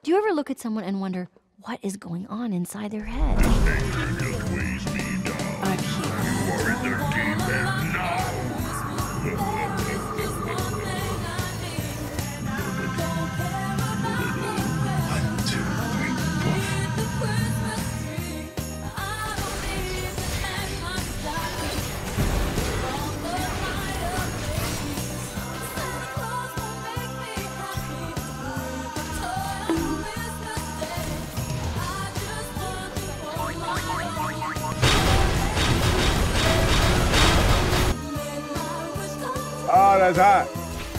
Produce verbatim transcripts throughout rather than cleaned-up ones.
Do you ever look at someone and wonder what is going on inside their head? Anger just weighs me down. I'm here. You are in their deep end now. One, two, three, Oh, that's hot.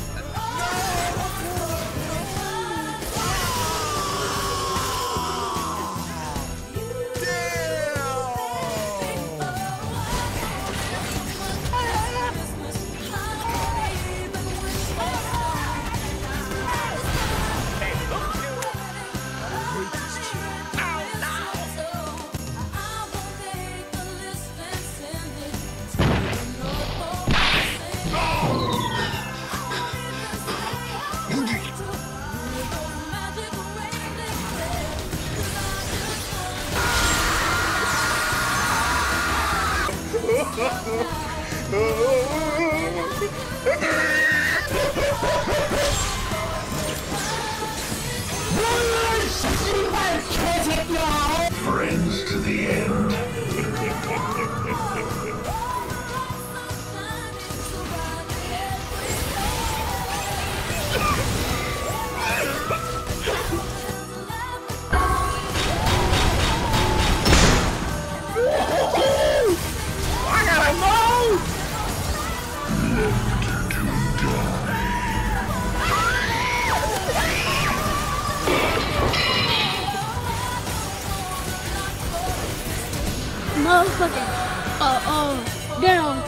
Friends to the end. I gotta move! Left to die. Motherfucker. Uh, uh, down.